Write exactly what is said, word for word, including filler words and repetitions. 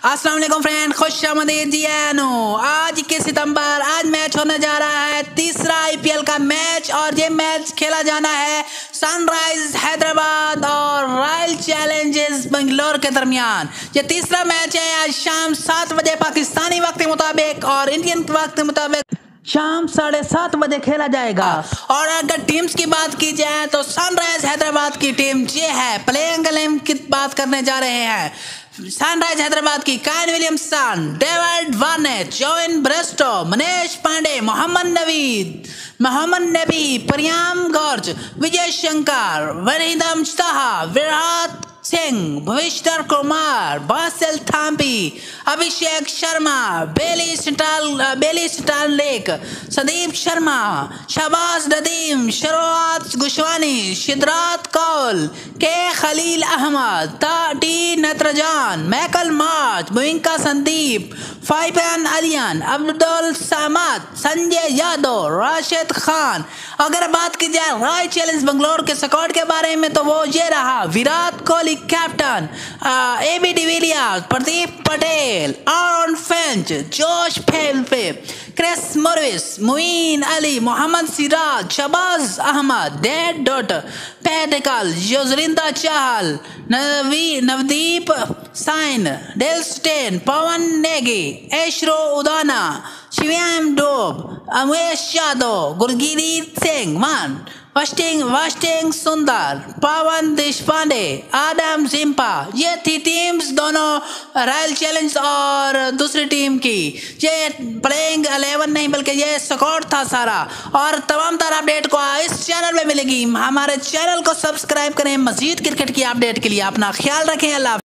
अस्सलाम वालेकुम फ्रेंड, खुश आमदीद जियानो। आज इक्कीस सितंबर आज मैच होने जा रहा है तीसरा आईपीएल का मैच, और ये मैच खेला जाना है सनराइज हैदराबाद और रॉयल चैलेंजर्स बेंगलोर के दरमियान। ये तीसरा मैच है आज शाम सात बजे पाकिस्तानी वक्त के मुताबिक और इंडियन वक्त के मुताबिक शाम साढ़े सात बजे खेला जाएगा। और अगर टीम्स की बात की जाए तो सनराइज हैदराबाद की टीम ये है, प्लेइंग इलेवन की बात करने जा रहे हैं। सनराइज हैदराबाद की Kane Williamson, David Warner, Jonny Bairstow, Manish Pandey, Mohammad Naveed Mohammad Nabi, Priyam Garg, Vijay Shankar, Wriddhiman Saha, Virat Singh, भविष्टर Kumar, Basil Thampi, Abhishek Sharma, Billy Stan Billy Stanlake, Sandeep Sharma, Shahbaz Nadeem, Shreevats Goswami, Siddarth Kaul, K Khaleel Ahmed, T Natarajan, Mitchell Marsh, Bavanaka Sandeep, Fabian Allen, Abdul Samad, Sanjay Yadav, Rashid Khan. अगर बात की जाए रॉयल चैलेंजर्स बेंगलोर के स्क्वाड के बारे में तो वो ये रहा: Virat Kohli captain, A B de Villiers, Pradeep Patel, Aaron Finch, Josh Philippe, Chris Morris, Moeen Ali, Mohammed Siraj, Shahbaz Ahmed, Devdutt Padikkal, Yuzvendra Chahal, नवी नवदीप साइन, डेल स्टेन, पवन नेगी, ऐशरो उदाना, शिवम डोब, अमेश यादव, गुरजीत सिंह मान, वस्टिंग वस्टिंग सुंदर, पवन देशपांडे, आदम जिम्पा। ये थी टीम्स दोनों रॉयल चैलेंज और दूसरी टीम की। ये प्लेइंग इलेवन नहीं बल्कि ये स्क्वाड था सारा। और तमाम तरह अपडेट को इस चैनल में मिलेगी। हमारे चैनल को सब्सक्राइब करें। मजीद क्रिकेट की अपडेट के लिए अपना ख्याल रखें। अल्लाह।